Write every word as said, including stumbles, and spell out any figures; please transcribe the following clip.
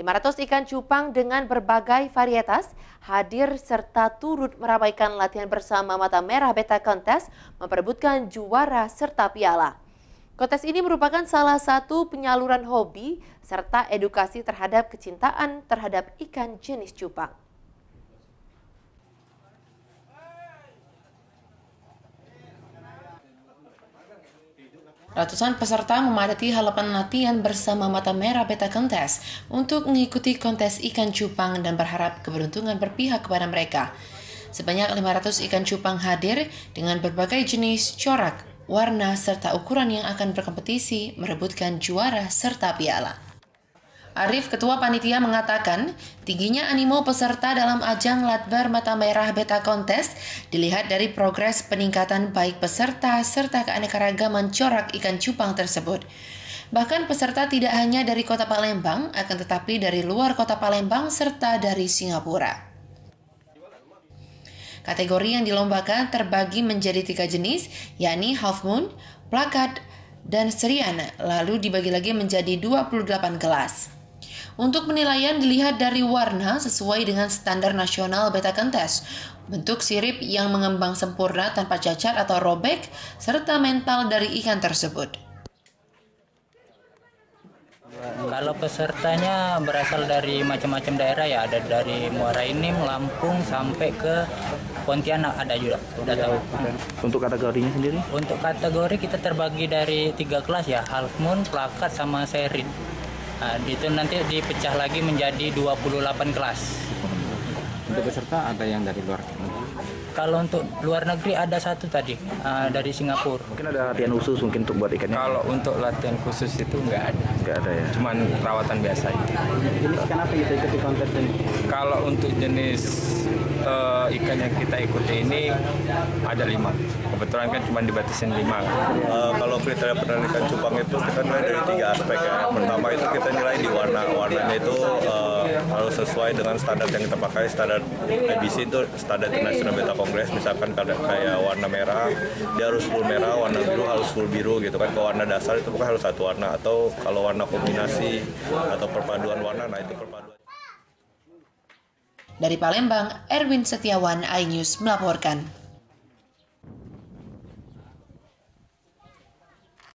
lima ratus ikan cupang dengan berbagai varietas hadir serta turut meramaikan latihan bersama Mata Merah Beta Kontes memperebutkan juara serta piala. Kontes ini merupakan salah satu penyaluran hobi serta edukasi terhadap kecintaan terhadap ikan jenis cupang. Ratusan peserta memadati halaman latihan bersama Mata Merah Beta Kontes untuk mengikuti kontes ikan cupang dan berharap keberuntungan berpihak kepada mereka. Sebanyak lima ratus ikan cupang hadir dengan berbagai jenis, corak, warna, serta ukuran yang akan berkompetisi merebutkan juara serta piala. Arif, Ketua Panitia, mengatakan tingginya animo peserta dalam ajang Latbar Mata Merah Beta Kontes dilihat dari progres peningkatan baik peserta serta keanekaragaman corak ikan cupang tersebut. Bahkan peserta tidak hanya dari kota Palembang, akan tetapi dari luar kota Palembang serta dari Singapura. Kategori yang dilombakan terbagi menjadi tiga jenis, yakni Half Moon, Plakat, dan Serian, lalu dibagi lagi menjadi dua puluh delapan kelas. Untuk penilaian dilihat dari warna sesuai dengan standar nasional Beta Kontes, bentuk sirip yang mengembang sempurna tanpa cacat atau robek, serta mental dari ikan tersebut. Kalau pesertanya berasal dari macam-macam daerah ya, ada dari Muara Enim, Lampung sampai ke Pontianak ada juga. Udah tahu. Untuk kategorinya sendiri? Untuk kategori kita terbagi dari tiga kelas ya, Half Moon, Plakat, sama Serin. Nah, itu nanti dipecah lagi menjadi dua puluh delapan kelas. Untuk peserta ada yang dari luar negeri? Kalau untuk luar negeri ada satu tadi, uh, dari Singapura. Mungkin ada latihan khusus mungkin untuk buat ikannya? Kalau untuk latihan khusus itu nggak ada. Nggak ada ya? Cuman perawatan biasa. Jenis ikan apa kita ikuti kontes ini? Kalau untuk jenis uh, ikan yang kita ikuti ini ada lima. Kebetulan kan cuma dibatasin lima. Uh, kalau kriteria penilaian cupang itu kita nilai dari tiga aspek ya. Pertama itu kita nilai di warna. Warnanya itu uh, harus sesuai dengan standar yang kita pakai. Standar I B C itu standar internasional Beta Kongres. Misalkan kayak warna merah, dia harus full merah, warna biru harus full biru gitu kan. Kalau warna dasar itu bukan harus satu warna. Atau kalau warna kombinasi atau perpaduan warna, nah itu perpaduan. Dari Palembang, Erwin Setiawan, iNews melaporkan.